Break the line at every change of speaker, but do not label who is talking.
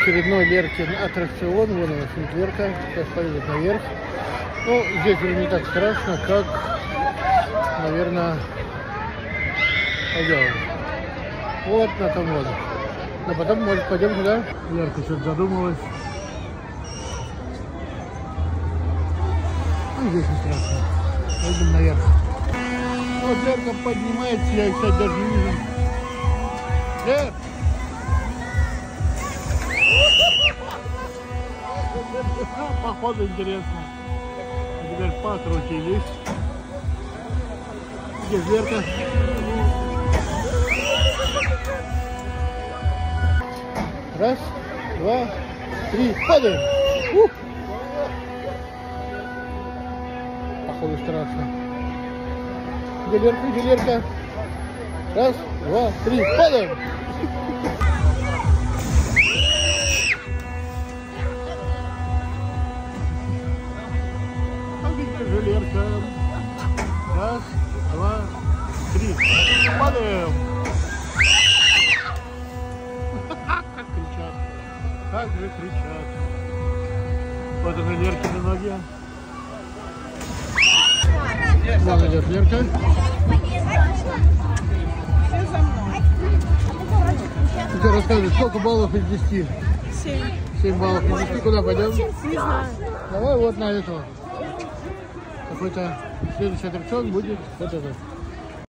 очередной Леркин аттракцион. Вон у нас Лерка. Сейчас полезет наверх. Ну, здесь уже не так страшно, как, наверное, пойдем. Вот на том вот. Но потом, может, пойдем туда. Лерка что-то задумалась. Ну, здесь не страшно. Пойдем наверх. Вот Лерка поднимается, я, кстати, даже не вижу. Лер! Походу интересно. А теперь покрутились. Где Лерка? Раз, два, три, падаем! Походу страшно. Где Лерка, где Лерка? Раз, два, три, падаем! А где же Лерка? Раз, два, три, падаем! Как же кричат. Вот она, Леркины ноги. Вон идет Лерка. Ты что рассказывай, сколько баллов из 10? 7. 7 баллов из 10. Куда пойдем?
Не знаю.
Давай вот на эту. Какой-то следующий аттракцион будет вот этот.